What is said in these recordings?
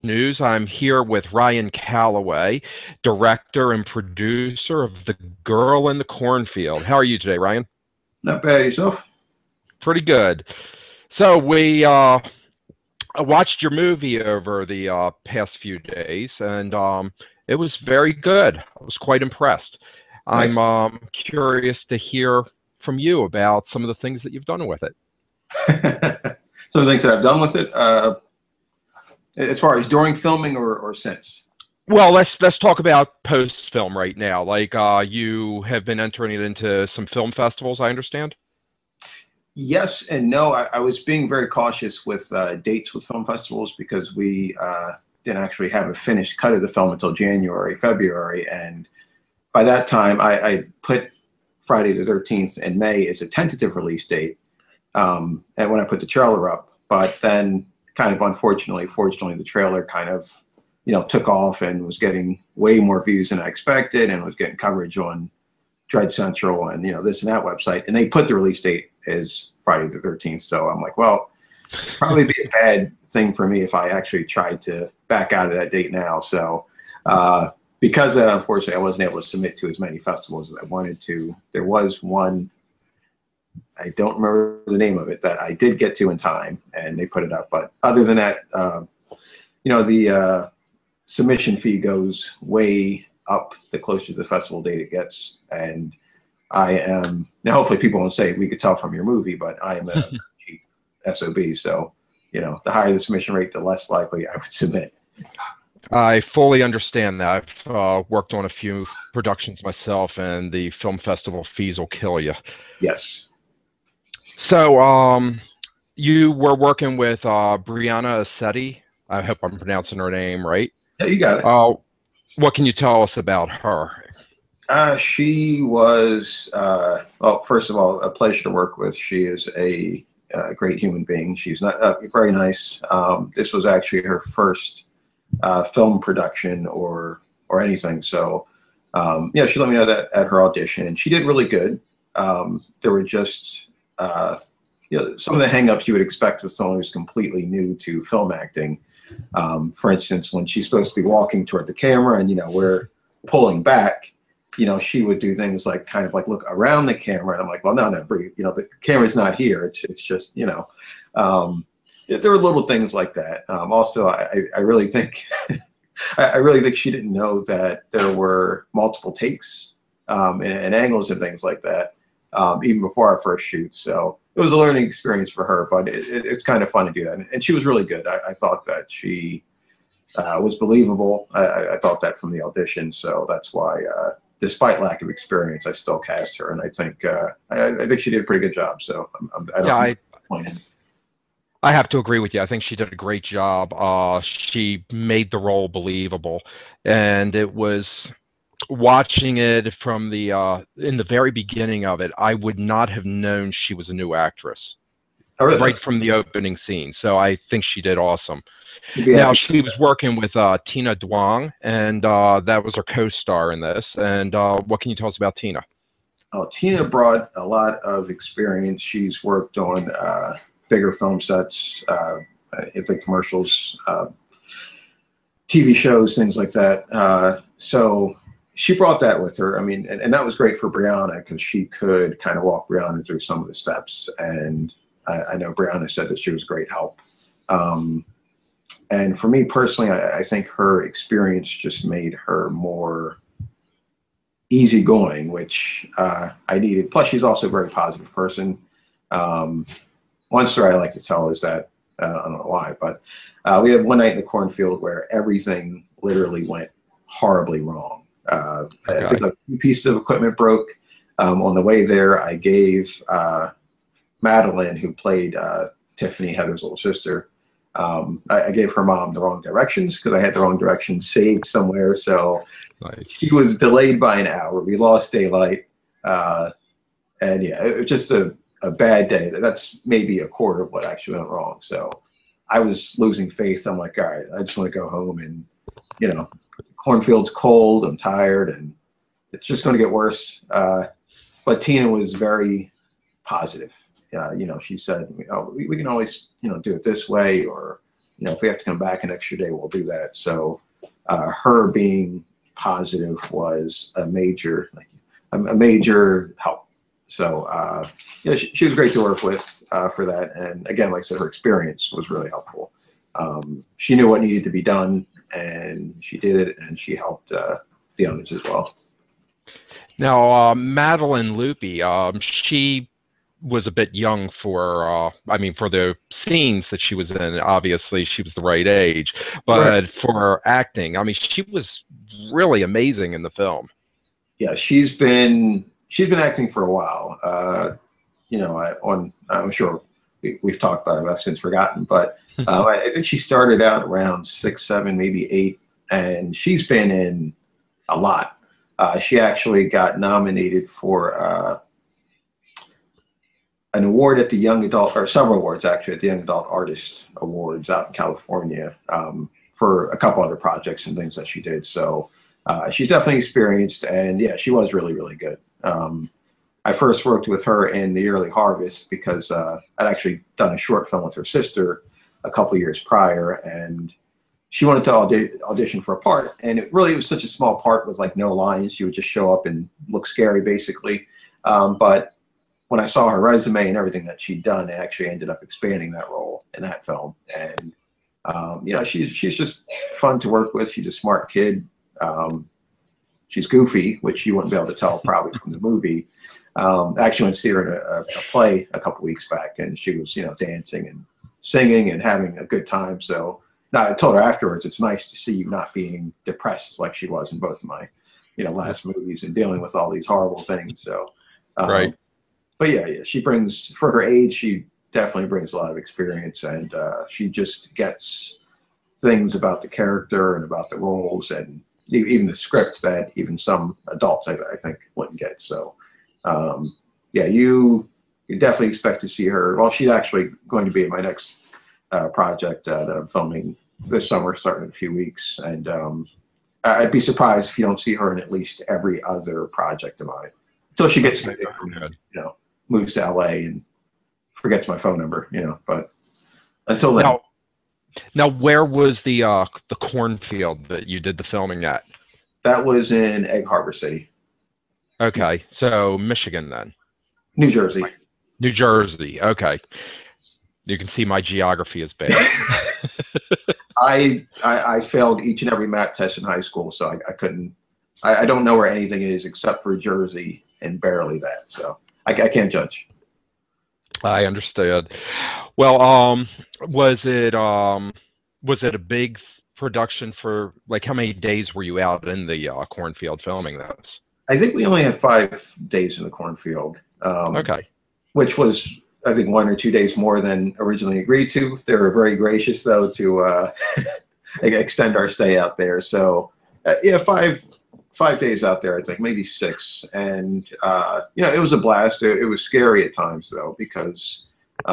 News. I'm here with Ryan Callaway, director and producer of The Girl in the Cornfield. How are you today, Ryan? Not bad yourself. Pretty good. So we watched your movie over the past few days, and it was very good. I was quite impressed. I'm Thanks. curious to hear from you about some of the things that you've done with it. Some of the things that I've done with it, as far as during filming or since. Well, let's talk about post film right now. Like you have been entering it into some film festivals, I understand. Yes and no. I was being very cautious with dates with film festivals because we didn't actually have a finished cut of the film until January, February. And by that time, I put Friday the 13th in May as a tentative release date. And when I put the trailer up, but then kind of fortunately, the trailer kind of, took off and was getting way more views than I expected and was getting coverage on Dread Central and, this and that website. And they put the release date as Friday the 13th. So I'm like, well, it'd probably be a bad thing for me if I actually tried to back out of that date now. So because of that, unfortunately, I wasn't able to submit to as many festivals as I wanted to. There was one, I don't remember the name of it, that I did get to in time and they put it up. But other than that, the submission fee goes way up the closer to the festival date it gets. And I am, now hopefully people won't say we could tell from your movie, but I am a cheap SOB. So, the higher the submission rate, the less likely I would submit. I fully understand that. I've worked on a few productions myself, and the film festival fees will kill you. Yes. So, you were working with Brianna Assetti. I hope I'm pronouncing her name right. Yeah, you got it. What can you tell us about her? She was, well, first of all, a pleasure to work with. She is a great human being. She's not very nice. This was actually her first film production or anything. So, yeah, she let me know that at her audition, and she did really good. There were just, some of the hangups you would expect with someone who's completely new to film acting. For instance, when she's supposed to be walking toward the camera and, we're pulling back, she would do things like kind of like look around the camera. And I'm like, well, no, Brie, the camera's not here. It's just, there were little things like that. Also, I really think, I really think she didn't know that there were multiple takes and angles and things like that, even before our first shoot. So it was a learning experience for her, but it's kind of fun to do that. And she was really good. I thought that she was believable. I thought that from the audition. So that's why, despite lack of experience, I still cast her. And I think she did a pretty good job. So I have to agree with you. I think she did a great job. She made the role believable, and it was watching it from the in the very beginning of it. I would not have known she was a new actress right from the opening scene. So I think she did awesome. Now she was working with Tina Duong, and that was her co-star in this. And what can you tell us about Tina? Oh, Tina brought a lot of experience. She's worked on bigger film sets, the commercials, TV shows, things like that. So she brought that with her. I mean, and that was great for Brianna because she could kind of walk Brianna through some of the steps. And I know Brianna said that she was great help. And for me personally, I think her experience just made her more easygoing, which I needed. Plus, she's also a very positive person. One story I like to tell is that, I don't know why, but we had one night in the cornfield where everything literally went horribly wrong. I think a few pieces of equipment broke. On the way there, I gave Madeline, who played Tiffany, Heather's little sister, I gave her mom the wrong directions because I had the wrong directions saved somewhere. So she was delayed by an hour. We lost daylight. And yeah, it was just a bad day. That's maybe a quarter of what actually went wrong. So I was losing faith. I'm like, all right, I just want to go home and, cornfield's cold. I'm tired and it's just going to get worse. But Tina was very positive. She said, we can always, do it this way, or, if we have to come back an extra day, we'll do that. So her being positive was a major help. So she was great to work with for that. And again, like I said, her experience was really helpful. She knew what needed to be done, and she did it, and she helped the others as well. Now, Madeline Loopy, she was a bit young for, for the scenes that she was in. Obviously, she was the right age, Right. but for acting, she was really amazing in the film. Yeah, she's been acting for a while. I'm sure we've talked about it. I've since forgotten, but I think she started out around 6, 7, maybe 8, and she's been in a lot. She actually got nominated for an award at the Young Adult, or several awards actually, at the Young Adult Artist Awards out in California for a couple other projects and things that she did. So she's definitely experienced, and yeah, she was really, really good. I first worked with her in The Early Harvest because I'd actually done a short film with her sister a couple years prior, and she wanted to audition for a part, and it was such a small part with like no lines. She would just show up and look scary, basically. But when I saw her resume and everything that she'd done, I actually ended up expanding that role in that film. And she's just fun to work with. She's a smart kid. She's goofy, which you wouldn't be able to tell probably from the movie. I actually went to see her in a play a couple weeks back, and she was dancing and singing and having a good time. So I told her afterwards, it's nice to see you not being depressed like she was in both of my last movies and dealing with all these horrible things. So Right. But yeah, she brings, for her age, she definitely brings a lot of experience, and she just gets things about the character and about the roles and even the script that even some adults I think wouldn't get. So you definitely expect to see her. Well, she's actually going to be in my next project that I'm filming this summer, starting in a few weeks, and I'd be surprised if you don't see her in at least every other project of mine until she gets moves to LA and forgets my phone number, but until then. Now, where was the cornfield that you did the filming at? That was in Egg Harbor City. Okay, so Michigan then. New Jersey. New Jersey. Okay. You can see my geography is bad. I failed each and every map test in high school, so I couldn't. I don't know where anything is except for Jersey, and barely that. So I can't judge. I understood. Well, was it a big production for, like, how many days were you out in the cornfield filming this? I think we only had 5 days in the cornfield. Okay. Which was, I think, 1 or 2 days more than originally agreed to. They were very gracious, though, to extend our stay out there. So, yeah, 5 days out there, I think, maybe 6. And, it was a blast. It was scary at times, though, because,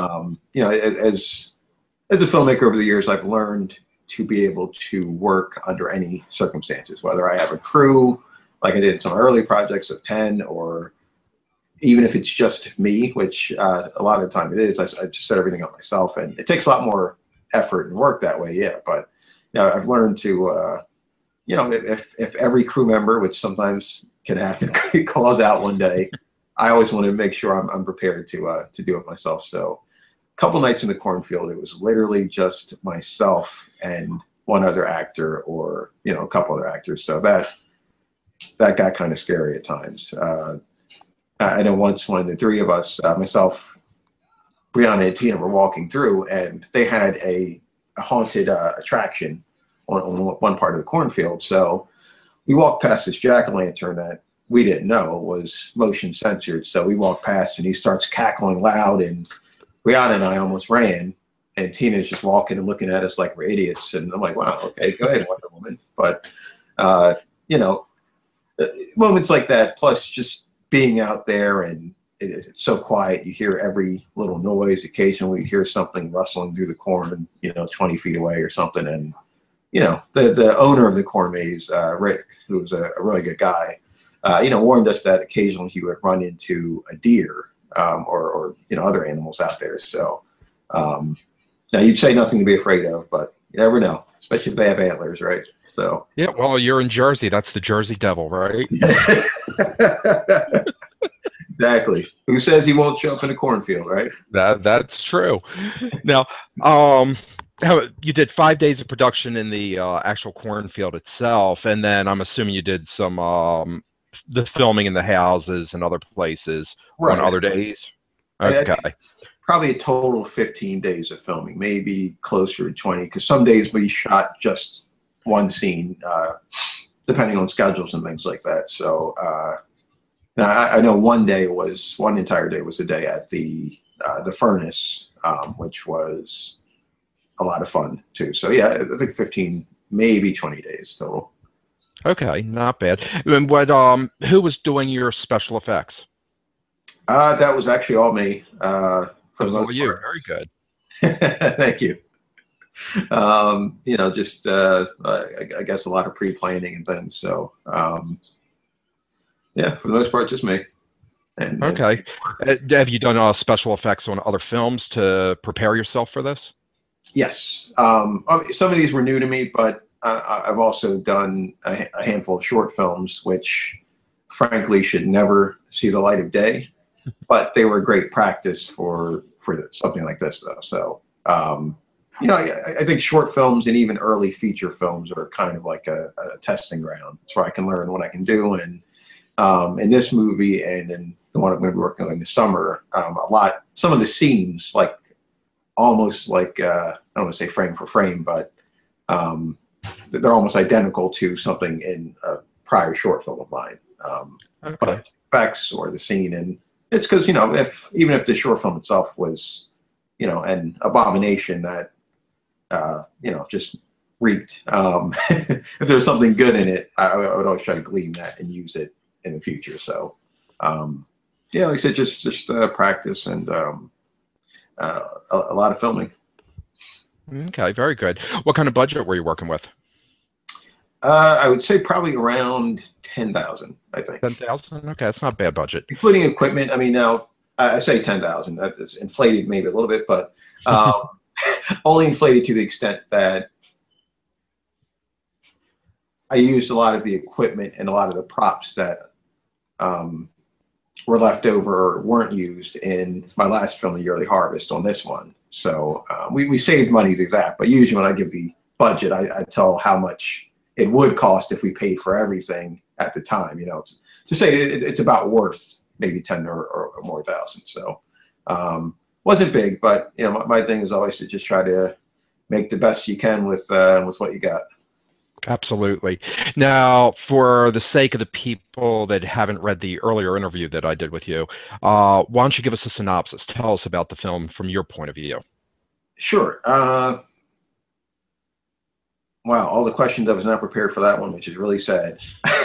as a filmmaker over the years, I've learned to be able to work under any circumstances, whether I have a crew, like I did in some early projects of 10, or even if it's just me, which a lot of the time it is. I just set everything up myself, and it takes a lot more effort and work that way, yeah. But, I've learned to... if every crew member, which sometimes can happen, calls out one day, I always want to make sure I'm prepared to do it myself. So a couple nights in the cornfield, it was literally just myself and one other actor, or, a couple other actors. So that got kind of scary at times. I know once when the 3 of us, myself, Brianna, and Tina, were walking through, and they had a haunted attraction on one part of the cornfield. So we walked past this jack-o'-lantern that we didn't know was motion censored. So we walked past, and he starts cackling loud, and Brianna and I almost ran, and Tina's just walking and looking at us like we're idiots. And I'm like, wow, okay, go ahead, Wonder Woman. But, moments like that, plus just being out there, and it's so quiet, you hear every little noise. Occasionally you hear something rustling through the corn, 20 feet away or something. And the owner of the corn maze, Rick, who was a really good guy, warned us that occasionally he would run into a deer or other animals out there. So Now, you'd say nothing to be afraid of, but you never know, especially if they have antlers, right? So. Yeah, well, you're in Jersey. That's the Jersey Devil, right? Exactly. Who says he won't show up in a cornfield, right? That's true. Now, you did 5 days of production in the actual cornfield itself, and then I'm assuming you did some the filming in the houses and other places on Right. other days. I Okay. probably a total of 15 days of filming, maybe closer to 20, because some days we shot just one scene, depending on schedules and things like that. So now I know one entire day was a day at the furnace, which was a lot of fun too. So yeah, I think 15, maybe 20 days total. Okay, not bad. And what who was doing your special effects? That was actually all me, for That the was all most you. part. Very good. Thank you. Just I guess a lot of pre-planning and things. So yeah, for the most part, just me. And Okay. Have you done special effects on other films to prepare yourself for this? yes, some of these were new to me, but I've also done a handful of short films, which frankly should never see the light of day, but they were great practice for something like this, though. So I think short films and even early feature films are kind of like a testing ground. It's where I can learn what I can do. And in this movie and in the one I'm going to be working on in the summer, some of the scenes, like almost like, I don't want to say frame for frame, but they're almost identical to something in a prior short film of mine. Okay. But effects or the scene, and it's because, even if the short film itself was, an abomination that, just reeked. If there's something good in it, I would always try to glean that and use it in the future. So, yeah, like I said, just practice and a lot of filming. Okay, very good. What kind of budget were you working with? I would say probably around 10,000, I think, 10,000? Okay, that's not a bad budget. including equipment. I mean, now I say 10,000. That is inflated maybe a little bit, but um, only inflated to the extent that I used a lot of the equipment and a lot of the props that were left over or weren't used in my last film, The Yearly Harvest, on this one. So we saved money through that. But usually when I give the budget, I tell how much it would cost if we paid for everything at the time. To say it's about worth maybe 10 or more thousand. So wasn't big, but my thing is always to just try to make the best you can with what you got. Absolutely. Now, for the sake of the people that haven't read the earlier interview that I did with you, why don't you give us a synopsis? Tell us about the film from your point of view. Sure. Wow, all the questions I was not prepared for that one, which is really sad.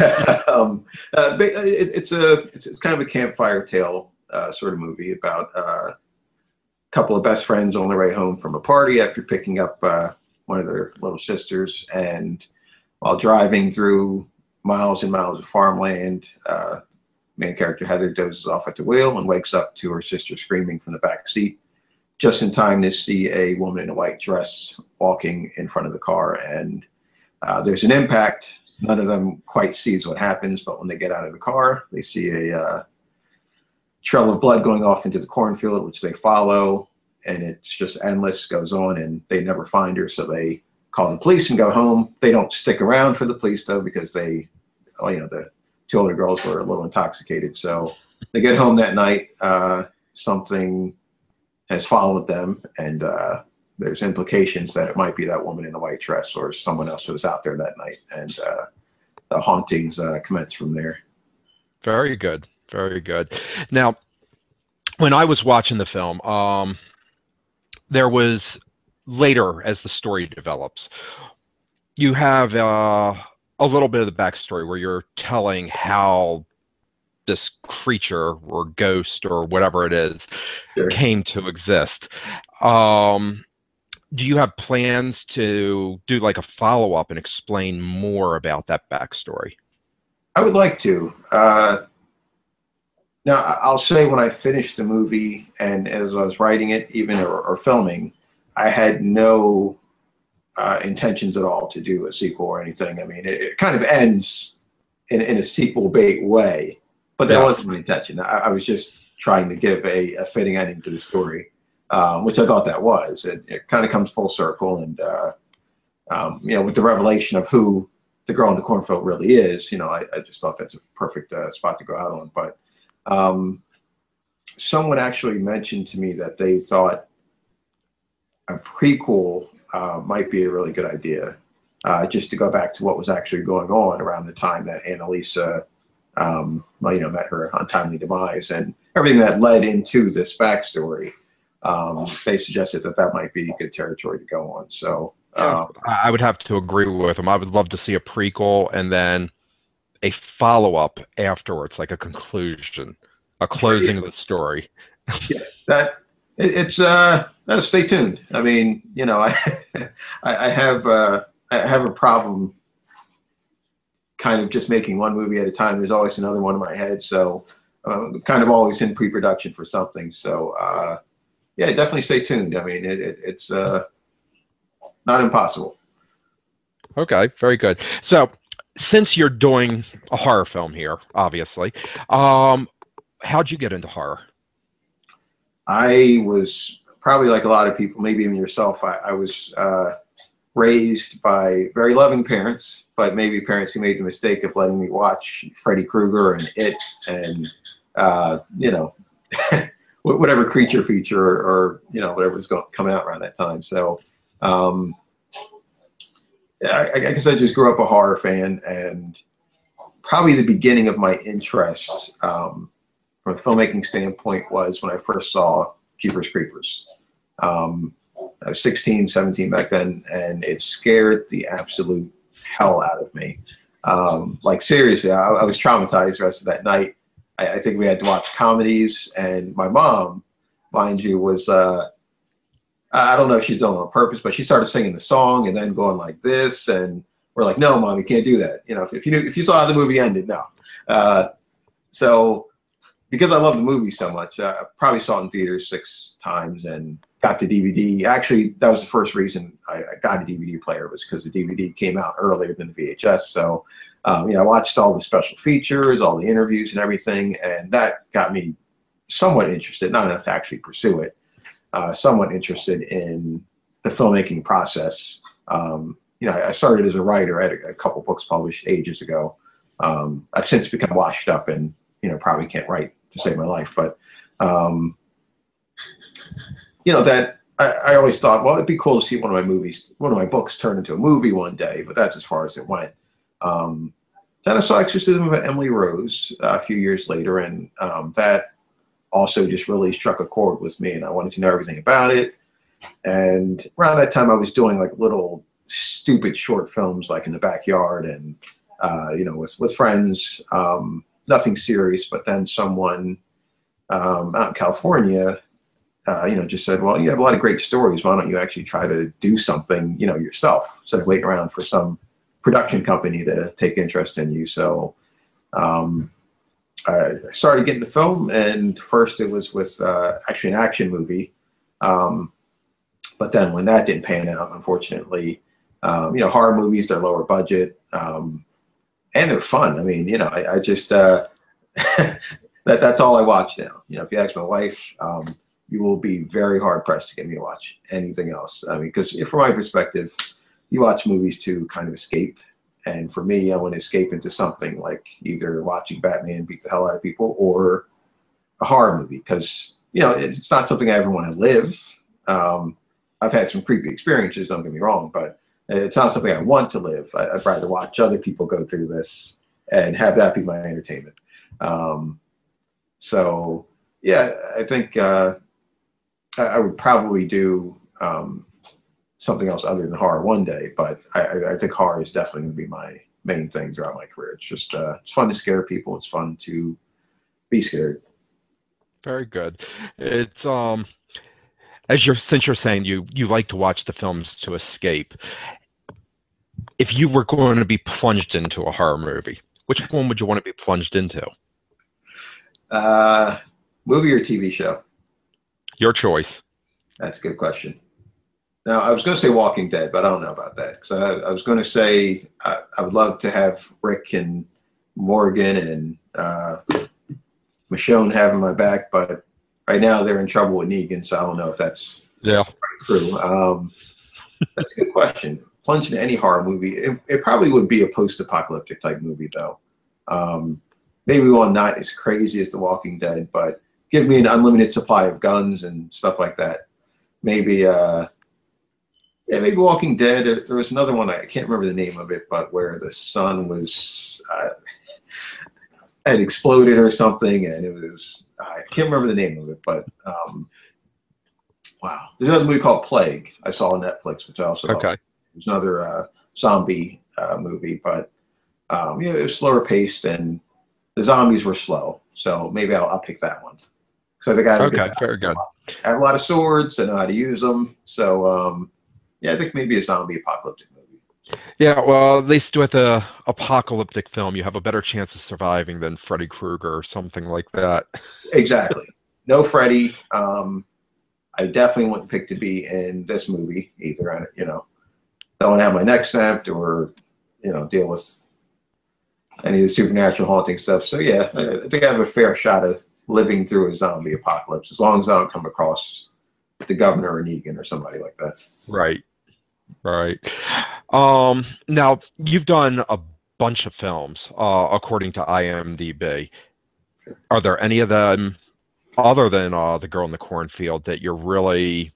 It's kind of a campfire tale sort of movie about a couple of best friends on their way home from a party after picking up one of their little sisters, and while driving through miles and miles of farmland, main character Heather dozes off at the wheel and wakes up to her sister screaming from the back seat, just in time to see a woman in a white dress walking in front of the car. And there's an impact. None of them quite sees what happens, but when they get out of the car, they see a trail of blood going off into the cornfield, which they follow, and it's just endless, goes on, and they never find her, so they call the police and go home. They don't stick around for the police, though, because the two older girls were a little intoxicated. So they get home that night. Something has followed them, and there's implications that it might be that woman in the white dress or someone else who was out there that night. And the hauntings commence from there. Very good. Very good. Now, when I was watching the film, there was later, as the story develops, you have a little bit of the backstory where you're telling how this creature or ghost or whatever it is Sure. came to exist. Do you have plans to do like a follow-up and explain more about that backstory? I would like to. Now, I'll say when I finished the movie and as I was writing it, even or filming, I had no intentions at all to do a sequel or anything. I mean, it kind of ends in a sequel bait way, but that Yeah. wasn't my intention. I was just trying to give a fitting ending to the story, which I thought that was. It kind of comes full circle, and with the revelation of who the girl in the cornfield really is, I just thought that's a perfect spot to go out on. But someone actually mentioned to me that they thought a prequel might be a really good idea, just to go back to what was actually going on around the time that Annalisa, met her untimely demise and everything that led into this backstory. They suggested that might be good territory to go on. So Yeah, I would have to agree with them. I would love to see a prequel and then a follow-up afterwards, like a conclusion, a closing of the story. yeah, it's stay tuned. I mean, I have a problem kind of just making one movie at a time. There's always another one in my head, so I'm kind of always in pre-production for something. So yeah, definitely stay tuned. I mean, it's not impossible. Okay, very good. So, since you're doing a horror film here, obviously, how'd you get into horror? I was probably like a lot of people, maybe even yourself. I was raised by very loving parents, but maybe parents who made the mistake of letting me watch Freddy Krueger and It and whatever creature feature or whatever was coming out around that time. So I guess I just grew up a horror fan, and probably the beginning of my interest from a filmmaking standpoint was when I first saw Jeepers Creepers. I was 16, 17 back then, and it scared the absolute hell out of me. Like seriously, I was traumatized the rest of that night. I think we had to watch comedies, and my mom, mind you, was I don't know if she's doing it on purpose, but she started singing the song and then going like this, and we're like, "No, Mom, you can't do that." If you saw how the movie ended, no. So because I love the movie so much, I probably saw it in theaters 6 times and got the DVD. Actually, that was the first reason I got a DVD player, was because the DVD came out earlier than the VHS. So, I watched all the special features, all the interviews and everything, and that got me somewhat interested, not enough to actually pursue it, somewhat interested in the filmmaking process. I started as a writer. I had a couple books published ages ago. I've since become washed up and, probably can't write to save my life. But, that I always thought, well, it'd be cool to see one of my books turn into a movie one day, but that's as far as it went. Then I saw Exorcism of Emily Rose a few years later, and that also just really struck a chord with me, and I wanted to know everything about it. And around that time, I was doing like little stupid short films, like in the backyard, and with friends. Nothing serious, but then someone out in California, just said, "Well, you have a lot of great stories. Why don't you actually try to do something, yourself, instead of waiting around for some production company to take interest in you?" So I started getting to film, and first it was with actually an action movie. But then when that didn't pan out, unfortunately, horror movies, they're lower budget, and they're fun. I mean, I just that's all I watch now. If you ask my wife, you will be very hard pressed to get me to watch anything else. I mean, because from my perspective, you watch movies to kind of escape. And for me, I want to escape into something like either watching Batman beat the hell out of people or a horror movie, because, it's not something I ever want to live. I've had some creepy experiences, don't get me wrong, but it's not something I want to live. I'd rather watch other people go through this and have that be my entertainment. So, yeah, I think I would probably do something else other than horror one day, but I think horror is definitely going to be my main thing throughout my career. It's just it's fun to scare people. It's fun to be scared. Very good. It's since you're saying you like to watch the films to escape. If you were going to be plunged into a horror movie, which one would you want to be plunged into? Movie or TV show? Your choice. That's a good question. Now, I was going to say Walking Dead, but I don't know about that because I was going to say I would love to have Rick and Morgan and Michonne having my back, but right now they're in trouble with Negan, so I don't know if that's Yeah. true. That's a good question. Plunge into any horror movie. It probably would be a post-apocalyptic type movie, though. Maybe one not as crazy as The Walking Dead, but give me an unlimited supply of guns and stuff like that. Maybe, yeah, maybe Walking Dead. There was another one, I can't remember the name of it, but where the sun was had exploded or something, and it was I can't remember the name of it, but wow, there's another movie called Plague I saw on Netflix, which I also love. Okay. There's another zombie movie, but yeah, it was slower paced and the zombies were slow, so maybe I'll pick that one because I think I have a good Okay. balance. Very good. I have a lot of swords. I know how to use them, so yeah, I think maybe a zombie apocalyptic movie. Yeah. Well, at least with a apocalyptic film, you have a better chance of surviving than Freddy Krueger or something like that. Exactly. No Freddy. I definitely wouldn't pick to be in this movie either. Don't want to have my neck snapped or deal with any of the supernatural haunting stuff. So yeah, I think I have a fair shot of living through a zombie apocalypse as long as I don't come across the governor or Negan or somebody like that. Right. Right. Now you've done a bunch of films, according to IMDb. Are there any of them other than The Girl in the Cornfield that you're really,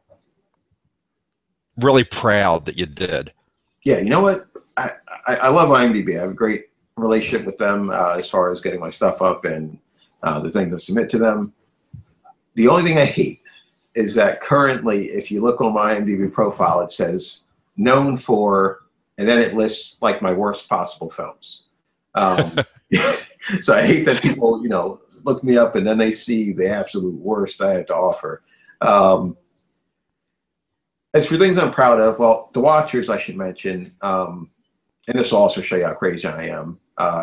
really proud that you did? Yeah, you know what? I love IMDb. I have a great relationship with them as far as getting my stuff up and the things to submit to them. The only thing I hate is that currently, if you look on my IMDb profile, it says known for, and then it lists like my worst possible films. So I hate that people, look me up and then they see the absolute worst I have to offer. As for things I'm proud of, well, The Watchers, I should mention, and this will also show you how crazy I am.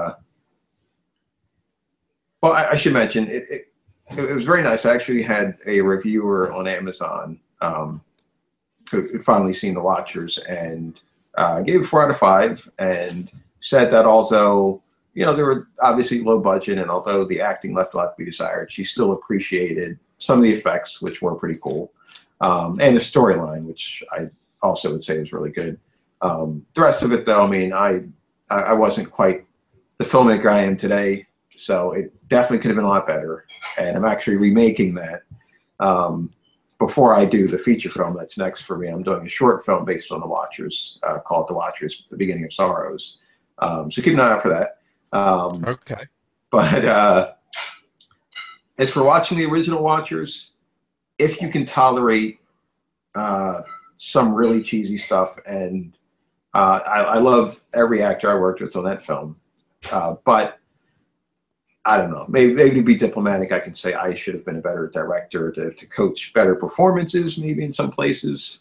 Well, I should mention, it was very nice. I actually had a reviewer on Amazon who had finally seen The Watchers and gave it 4 out of 5 and said that although, they were obviously low budget and although the acting left a lot to be desired, she still appreciated some of the effects, which were pretty cool, and the storyline, which I also would say was really good. The rest of it, though, I mean, I wasn't quite the filmmaker I am today, so it definitely could have been a lot better. And I'm actually remaking that before I do the feature film that's next for me. I'm doing a short film based on The Watchers called The Watchers, The Beginning of Sorrows. So keep an eye out for that. Okay. But as for watching the original Watchers, if you can tolerate some really cheesy stuff, and I love every actor I worked with on that film, but I don't know. Maybe to be diplomatic, I can say I should have been a better director to coach better performances, maybe in some places.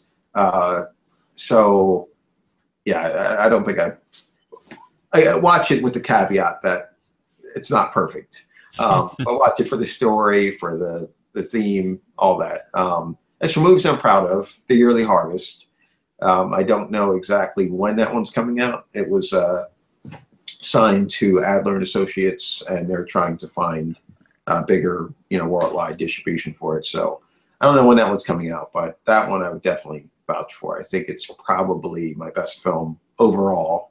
So, yeah, I don't think I watch it with the caveat that it's not perfect. But watch it for the story, for the theme, all that. As for movies I'm proud of, The Yearly Harvest. I don't know exactly when that one's coming out. It was signed to Adler and Associates, and they're trying to find bigger, worldwide distribution for it. So I don't know when that one's coming out, but that one I would definitely vouch for. I think it's probably my best film overall.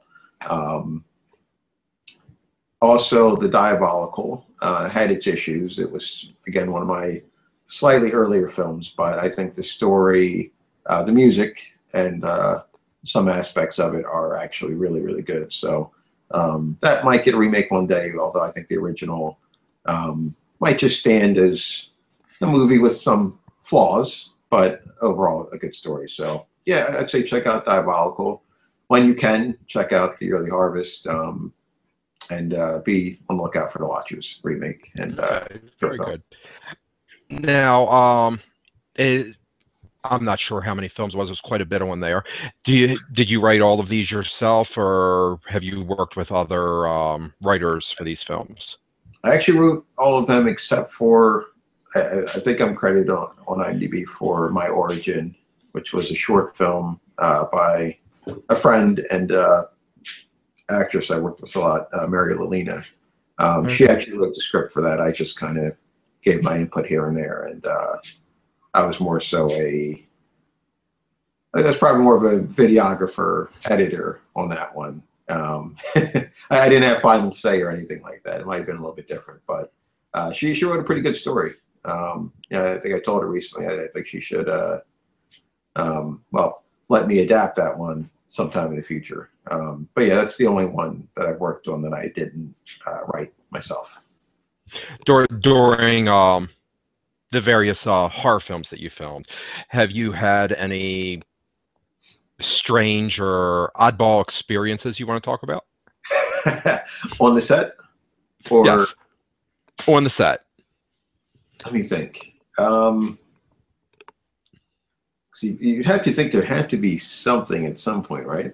Also, The Diabolical had its issues. It was, again, one of my slightly earlier films, but I think the story, the music, and some aspects of it are actually really, really good. So that might get a remake one day, although I think the original might just stand as a movie with some flaws, but overall a good story. So yeah, I'd say check out Diabolical. When you can, check out The Early Harvest, and be on the lookout for The Watchers remake. And very good. Now, I'm not sure how many films it was. It was quite a bit on there. Did you write all of these yourself, or have you worked with other writers for these films? I actually wrote all of them except for I think I'm credited on IMDb for My Origin, which was a short film by a friend and actress I worked with a lot, Mary Lelina. She actually wrote the script for that. I just kind of gave my input here and there, and I was more so I was probably more of a videographer, editor on that one. I didn't have final say or anything like that. It might have been a little bit different, but she wrote a pretty good story. Yeah, I think I told her recently. I think she should, well, let me adapt that one sometime in the future. But yeah, that's the only one that I've worked on that I didn't write myself. During the various horror films that you filmed, have you had any strange or oddball experiences you want to talk about? On the set? Or yes, on the set. let me think. See, you'd have to think there'd have to be something at some point, right?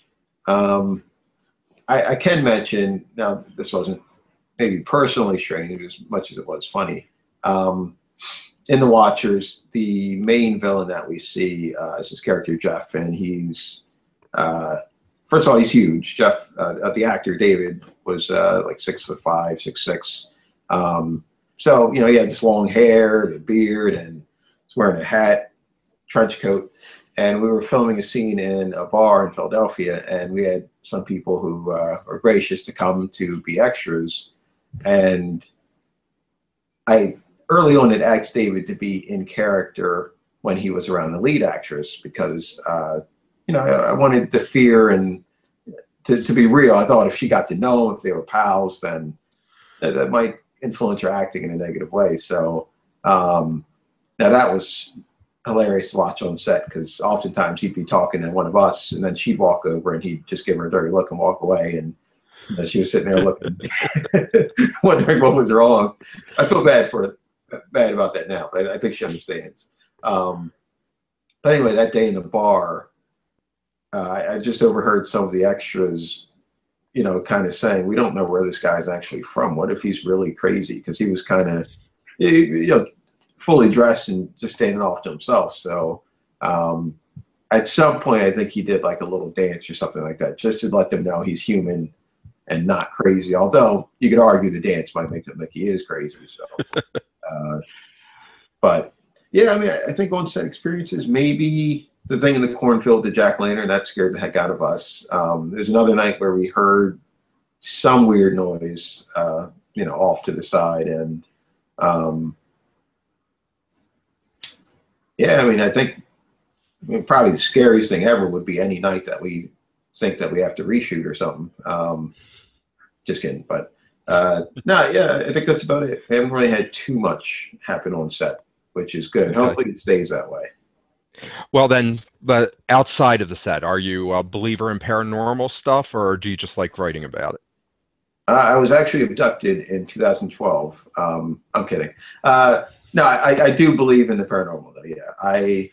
I can mention, now this wasn't maybe personally strange as much as it was funny. In The Watchers, the main villain that we see is this character, Jeff, and he's, first of all, he's huge. Jeff, the actor, David, was like 6'5", 6'6". So, you know, he had this long hair, the beard, and he's wearing a hat, trench coat. And we were filming a scene in a bar in Philadelphia, and we had some people who were gracious to come to be extras. And I early on had asked David to be in character when he was around the lead actress because, you know, I wanted the fear and to be real. I thought if she got to know him, if they were pals, then that might influence her acting in a negative way. So now that was hilarious to watch on set because oftentimes he'd be talking to one of us and then she'd walk over and he'd just give her a dirty look and walk away. And you know, she was sitting there looking, wondering what was wrong. I feel bad about that now, but I think she understands. But anyway, that day in the bar, I just overheard some of the extras, you know, kind of saying, we don't know where this guy's actually from. What if he's really crazy? Because he was kind of, you know, fully dressed and just standing off to himself. So at some point, I think he did like a little dance or something like that, just to let them know he's human and not crazy. Although you could argue the dance might make them think he is crazy. So, but yeah, I mean, I think on set experiences, maybe the thing in the cornfield, the jack-o'-lantern, that scared the heck out of us. There's another night where we heard some weird noise, you know, off to the side. And yeah, I mean, I think probably the scariest thing ever would be any night that we think that we have to reshoot or something. Just kidding. But no, yeah, I think that's about it. We haven't really had too much happen on set, which is good. Okay. Hopefully it stays that way. Well, then, but outside of the set, are you a believer in paranormal stuff, or do you just like writing about it? I was actually abducted in 2012. I'm kidding. No, I do believe in the paranormal, though. Yeah,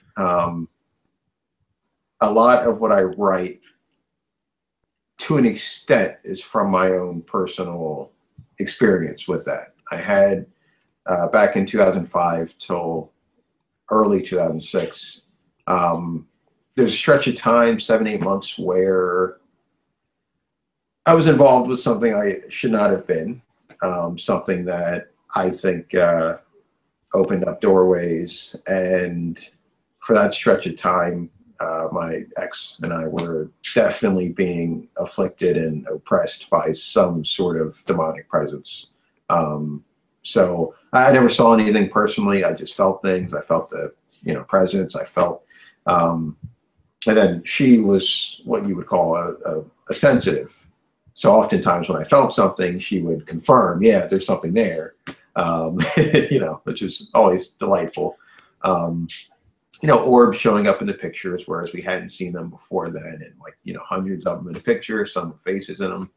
a lot of what I write, to an extent, is from my own personal experience with that. I had back in 2005 till early 2006. There's a stretch of time, 7-8 months, where I was involved with something I should not have been, something that I think opened up doorways. And for that stretch of time, my ex and I were definitely being afflicted and oppressed by some sort of demonic presence. So I never saw anything personally. I just felt things. I felt the, you know, presence. I felt, and then she was what you would call a sensitive. So oftentimes when I felt something, she would confirm, yeah, there's something there, you know, which is always delightful. You know, orbs showing up in the pictures, whereas we hadn't seen them before then, and like, you know, hundreds of them in the picture, some with faces in them.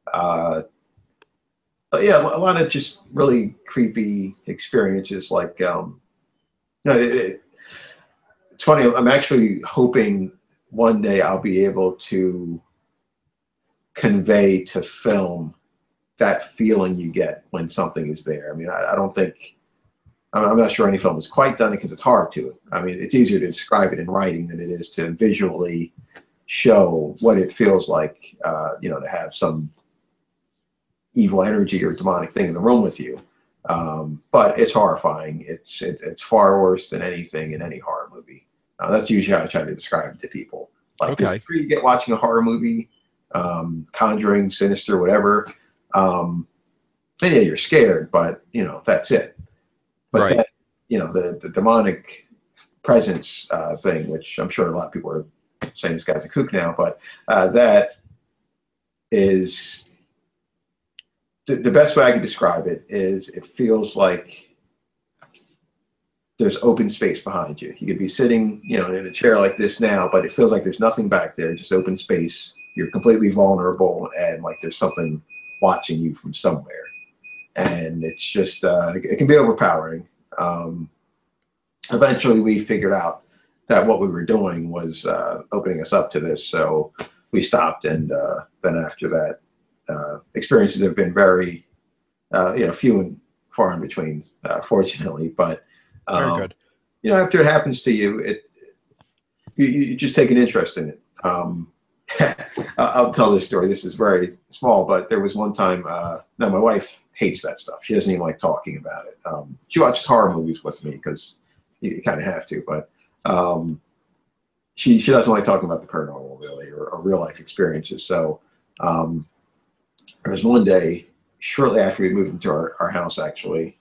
But yeah, a lot of just really creepy experiences. Like, you know, it's funny. I'm actually hoping one day I'll be able to convey to film that feeling you get when something is there. I mean, I don't think I'm not sure any film has quite done it because it's hard to. I mean, it's easier to describe it in writing than it is to visually show what it feels like, to have some evil energy or demonic thing in the room with you. But it's horrifying. It's far worse than anything in any horror movie. That's usually how I try to describe it to people. Like, this Okay. you get watching a horror movie, Conjuring, Sinister, whatever. And yeah, you're scared, but that's it. But Right. that, the demonic presence thing, which I'm sure a lot of people are saying this guy's a kook now, but that is the best way I can describe it is it feels like there's open space behind you. You could be sitting, in a chair like this now, but it feels like there's nothing back there, just open space. You're completely vulnerable, and like there's something watching you from somewhere. And it's just, it can be overpowering. Eventually, we figured out that what we were doing was opening us up to this, so we stopped. And then after that, experiences have been very, few and far in between, fortunately. But Very good. after it happens to you, you just take an interest in it. I'll tell this story. This is very small, but there was one time. Now my wife hates that stuff. She doesn't even like talking about it. She watches horror movies with me because you kind of have to, but she doesn't like talking about the paranormal really or real life experiences. So there was one day shortly after we moved into our house, actually.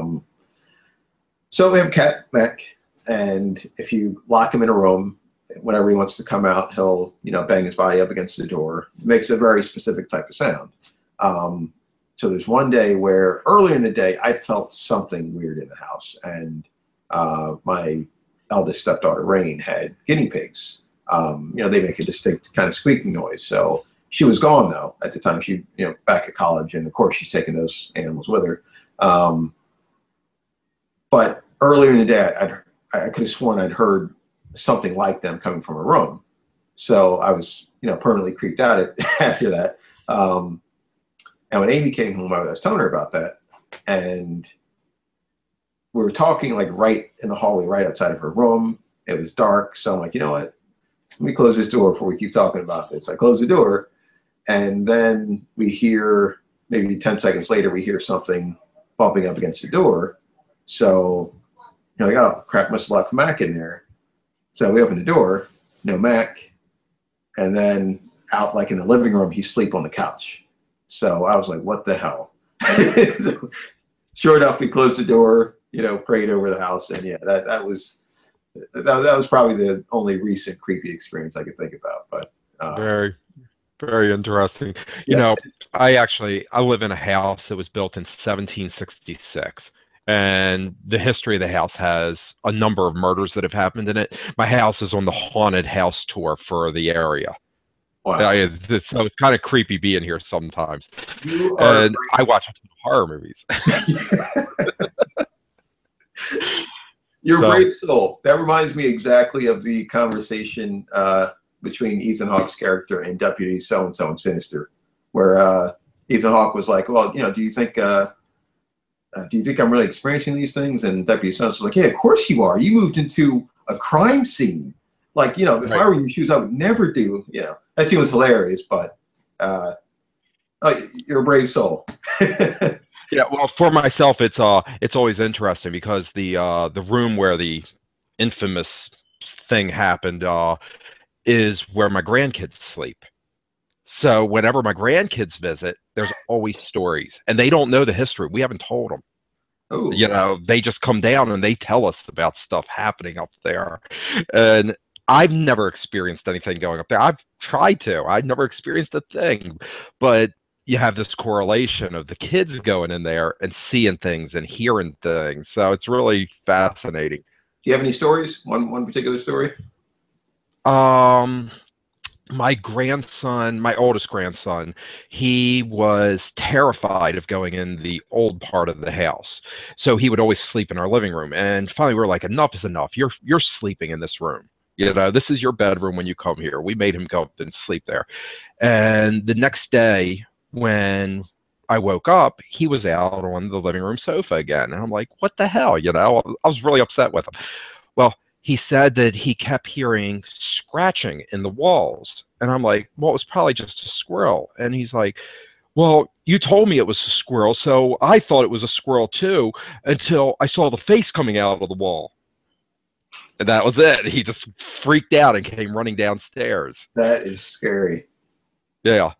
So we have a cat, Mac, and if you lock him in a room, whenever he wants to come out, he'll, bang his body up against the door. It makes a very specific type of sound. So there's one day where earlier in the day, I felt something weird in the house, and my eldest stepdaughter, Rain, had guinea pigs. They make a distinct kind of squeaking noise. So she was gone, though, at the time. She, back at college, and of course, she's taking those animals with her. But earlier in the day, I could have sworn I'd heard something like them coming from a room. So I was, permanently creeped out after that. And when Amy came home, I was telling her about that. And we were talking like right in the hallway, right outside of her room. It was dark. So I'm like, you know what? Let me close this door before we keep talking about this. I close the door. And then we hear, maybe 10 seconds later, we hear something bumping up against the door. So, like, oh, crap, must have left Mac in there. So we open the door, no Mac. And then out, like in the living room, he's asleep on the couch. So I was like, what the hell? So, sure enough, we closed the door, prayed over the house. And yeah, that was probably the only recent creepy experience I could think about. But Very, very interesting. yeah. I live in a house that was built in 1766. And the history of the house has a number of murders that have happened in it. My house is on the haunted house tour for the area. Wow. So it's kind of creepy being here sometimes. You are And I watch a ton of horror movies. You're a So, brave soul. That reminds me exactly of the conversation between Ethan Hawke's character and Deputy So-and-so in Sinister, where Ethan Hawke was like, well, do you think I'm really experiencing these things? And Deputy So-and-so was like, yeah, of course you are. You moved into a crime scene. Like, if right. I were in your shoes, I would never do, that scene was hilarious, but you're a brave soul. Yeah, well, for myself, it's always interesting because the room where the infamous thing happened is where my grandkids sleep. So whenever my grandkids visit, there's always stories, and they don't know the history. We haven't told them. Oh, They just come down and they tell us about stuff happening up there. And I've never experienced anything going up there. I've tried to. I've never experienced a thing. But you have this correlation of the kids going in there and seeing things and hearing things. So it's really fascinating. do you have any stories? One particular story? Um, my grandson, my oldest grandson, he was terrified of going in the old part of the house. So he would always sleep in our living room. And finally we were like, enough is enough. You're sleeping in this room. This is your bedroom when you come here. We made him go up and sleep there. And the next day, when I woke up, he was out on the living room sofa again. And I'm like, what the hell? You know, I was really upset with him. Well, he said that he kept hearing scratching in the walls. And I'm like, well, it was probably just a squirrel. And he's like, well, you told me it was a squirrel, so I thought it was a squirrel too, until I saw the face coming out of the wall. And that was it. He just freaked out and came running downstairs. That is scary. Yeah.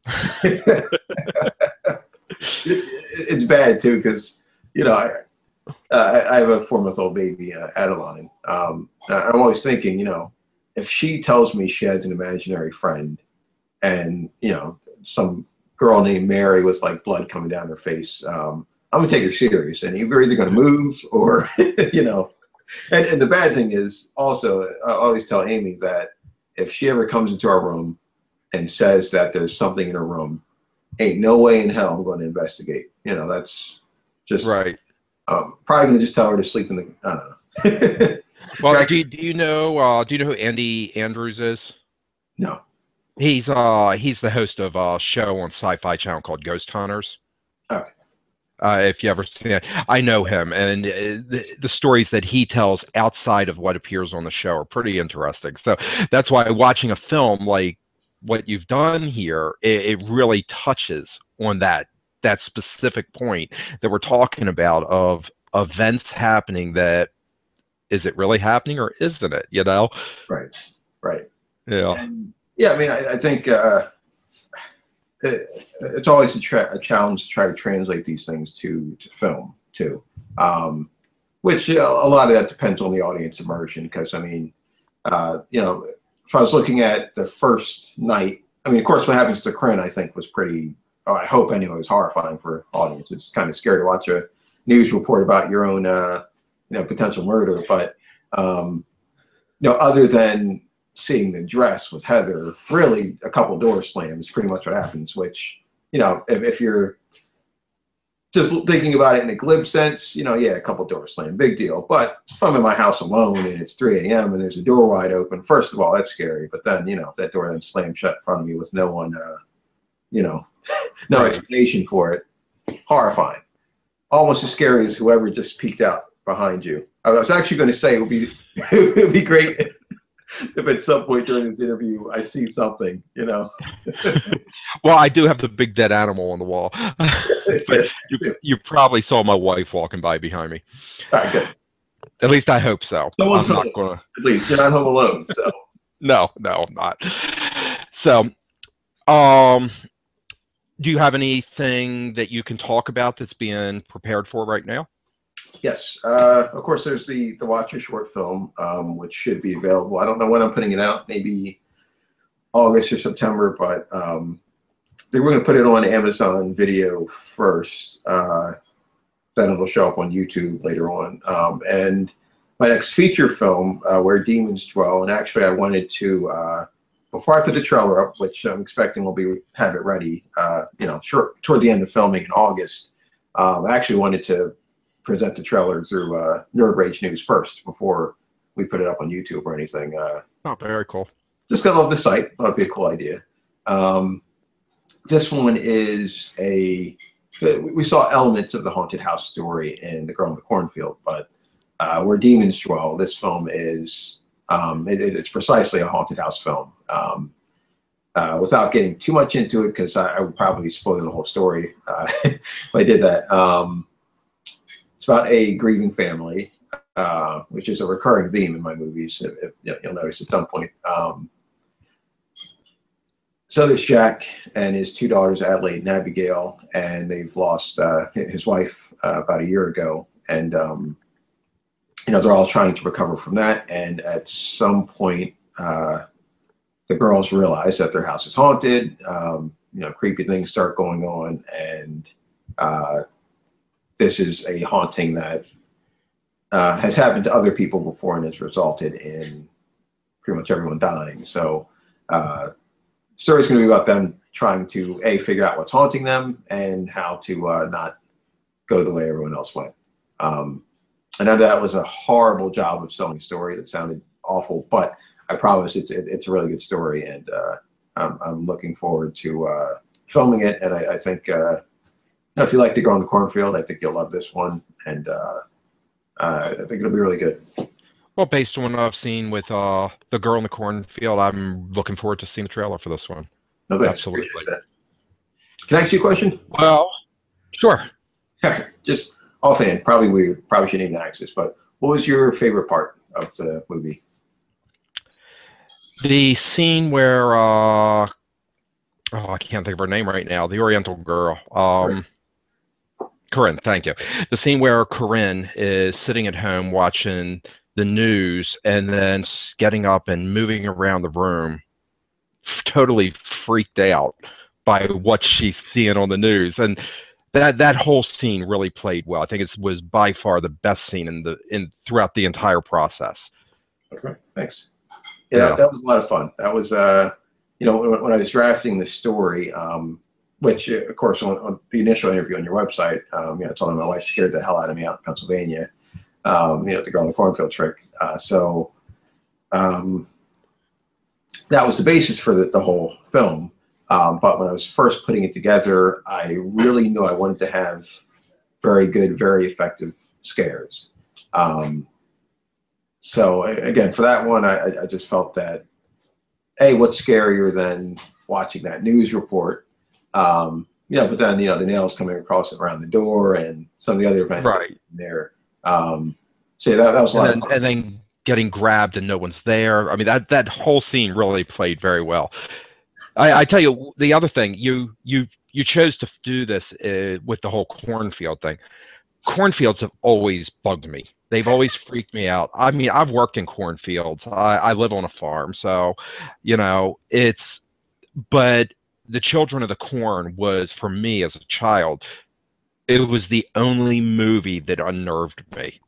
It's bad too, because you know I have a 4-month-old baby, Adeline. I'm always thinking, you know, if she tells me she has an imaginary friend, and you know some girl named Mary with like blood coming down her face, I'm gonna take her serious, and you're either gonna move or you know. And the bad thing is also, I always tell Amy that if she ever comes into our room and says that there's something in her room, ain't no way in hell I'm going to investigate. You know, that's just Right. probably going to just tell her to sleep in the. I don't know. Well, do you know who Andy Andrews is? No. He's the host of a show on Sci-Fi Channel called Ghost Hunters. Okay. If you ever seen it, I know him, and the stories that he tells outside of what appears on the show are pretty interesting. So that's why watching a film like what you've done here, it really touches on that specific point that we're talking about of events happening. That is it really happening or isn't it? You know? Right. Right. Yeah. And, yeah. I mean, I think it's always a challenge to try to translate these things to film too, which a lot of that depends on the audience immersion. Because I mean, you know, if I was looking at the first night, I mean, of course, what happens to Corinne, I think, was pretty. Oh, I hope anyway, was horrifying for audience. It's kind of scary to watch a news report about your own, you know, potential murder. But you know, other than seeing the dress with Heather, really a couple doors slam is pretty much what happens, which, you know, if you're just thinking about it in a glib sense, you know, yeah, a couple doors slam, big deal. But if I'm in my house alone and it's 3 a.m. and there's a door wide open, first of all, that's scary. But then, you know, if that door then slams shut in front of me with no one, you know, no explanation for it, horrifying. Almost as scary as whoever just peeked out behind you. I was actually going to say it would be great if at some point during this interview I see something, you know. Well, I do have the big dead animal on the wall, but you probably saw my wife walking by behind me. All right, good. At least I hope so. Someone's I'm home. not gonna. At least you're not home alone. So No, I'm not. So, do you have anything that you can talk about that's being prepared for right now? yes, of course. There's the Watch Your short film, which should be available. I don't know when I'm putting it out. Maybe August or September, but we're going to put it on Amazon Video first. Then it'll show up on YouTube later on. And my next feature film, Where Demons Dwell, and actually I wanted to, before I put the trailer up, which I'm expecting will have it ready, you know, toward the end of filming in August, I actually wanted to present the trailer through Nerd Rage News first before we put it up on YouTube or anything. Oh, very cool. Just gonna love the site. That'd be a cool idea. This one is we saw elements of the haunted house story in The Girl in the Cornfield, but Where Demons Dwell, this film is it's precisely a haunted house film. Without getting too much into it, because I would probably spoil the whole story if I did that. It's about a grieving family, which is a recurring theme in my movies, if you'll notice at some point. So there's Jack and his 2 daughters, Adelaide and Abigail, and they've lost his wife about a year ago. And, you know, they're all trying to recover from that. And at some point, the girls realize that their house is haunted. You know, creepy things start going on. And this is a haunting that has happened to other people before and has resulted in pretty much everyone dying. So, story's going to be about them trying to figure out what's haunting them and how to not go the way everyone else went. I know that was a horrible job of selling a story. That sounded awful, but I promise it's a really good story, and I'm looking forward to filming it. And I think if you like To Girl in the Cornfield, I think you'll love this one, and I think it'll be really good. Well, based on what I've seen with the girl in the cornfield, I'm looking forward to seeing the trailer for this one. No, thanks. Appreciate Absolutely. that. Can I ask you a question? Well, sure. Just offhand, we probably shouldn't even ask this, but what was your favorite part of the movie? The scene where I can't think of her name right now. The Oriental girl. Right. Corinne, thank you. The scene where Corinne is sitting at home watching the news and then getting up and moving around the room, totally freaked out by what she's seeing on the news. And that whole scene really played well. I think it was by far the best scene in throughout the entire process. Okay, thanks. Yeah, that was a lot of fun. That was, when I was drafting the story, which, of course, on the initial interview on your website, I told my wife scared the hell out of me out in Pennsylvania, the Girl in the Cornfield trick. So that was the basis for the whole film. But when I was first putting it together, I really knew I wanted to have very good, very effective scares. So again, for that one, I just felt that, what's scarier than watching that news report? But then, the nails coming across around the door and some of the other events there. So that was a lot of fun. And then getting grabbed and no one's there. I mean, that whole scene really played very well. I tell you, the other thing, you chose to do this with the whole cornfield thing. Cornfields have always bugged me. They've always freaked me out. I mean, I've worked in cornfields. I live on a farm, so but the Children of the Corn was, for me as a child, it was the only movie that unnerved me.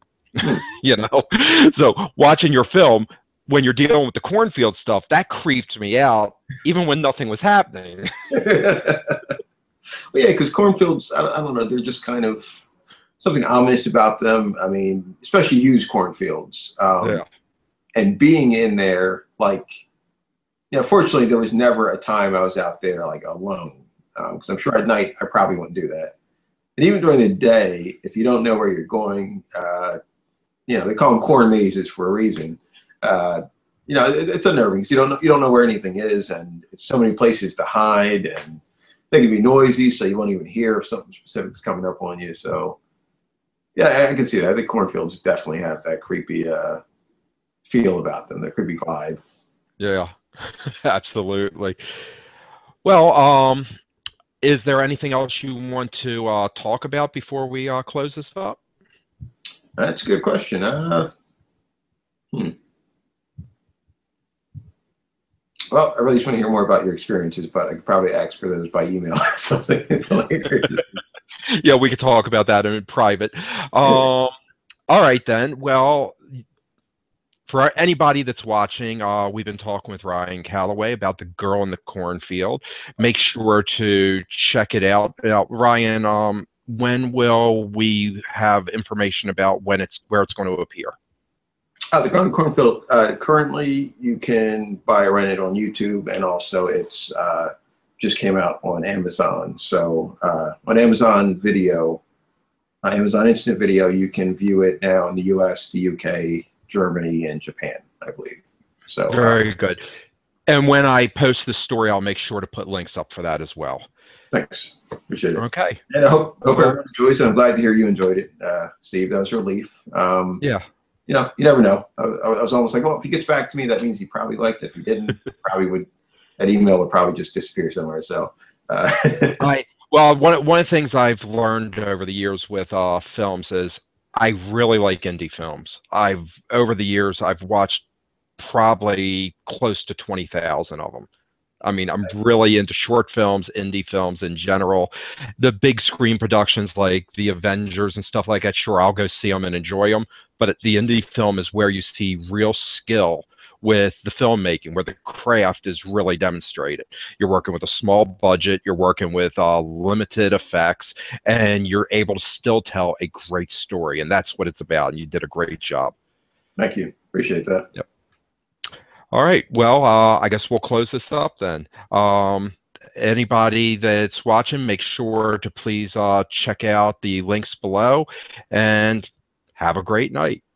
So watching your film, when you're dealing with the cornfield stuff, that creeped me out, even when nothing was happening. Well, yeah, because cornfields, I don't know, they're just kind of something ominous about them. I mean, especially used cornfields. And being in there, fortunately, there was never a time I was out there alone, because I'm sure at night I probably wouldn't do that. And even during the day, if you don't know where you're going, they call them corn mazes for a reason. It's unnerving because you don't know where anything is, and it's so many places to hide, and they can be noisy, so you won't even hear if something specific's coming up on you. So, yeah, I can see that. I think cornfields definitely have that creepy feel about them, that creepy vibe. Yeah, absolutely. Well, is there anything else you want to talk about before we close this up? That's a good question. Well, I really just want to hear more about your experiences, but I could probably ask for those by email or something later. Yeah, we could talk about that in private. All right, then. Well, for anybody that's watching, we've been talking with Ryan Callaway about The Girl in the Cornfield. Make sure to check it out. Now, Ryan, when will we have information about where it's going to appear? The Girl in the Cornfield, currently you can buy or rent it on YouTube, and also it's just came out on Amazon. So on Amazon Video, Amazon Instant Video, you can view it now in the US, the UK, Germany, and Japan, I believe. So very good. And when I post this story, I'll make sure to put links up for that as well. Thanks. Appreciate it. Okay. And I hope everyone enjoys it. I'm glad to hear you enjoyed it, Steve. That was a relief. Yeah. You never know. I was almost like, if he gets back to me, that means he probably liked it. If he didn't, that email would probably just disappear somewhere. So, well, one of the things I've learned over the years with films is I really like indie films. Over the years, I've watched probably close to 20,000 of them. I mean, I'm really into short films, indie films in general. The big screen productions like the Avengers and stuff like that, sure, I'll go see them and enjoy them. But the indie film is where you see real skill with the filmmaking, where the craft is really demonstrated. You're working with a small budget, you're working with limited effects, and you're able to still tell a great story. And that's what it's about. And you did a great job. Thank you. Appreciate that. Yep. All right. Well, I guess we'll close this up then. anybody that's watching, make sure to please check out the links below, and have a great night.